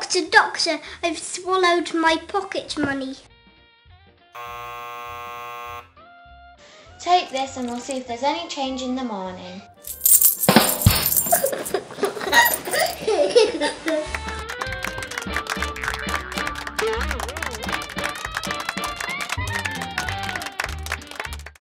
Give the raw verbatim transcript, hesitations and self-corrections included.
Doctor, doctor, I've swallowed my pocket money. Take this and we'll see if there's any change in the morning.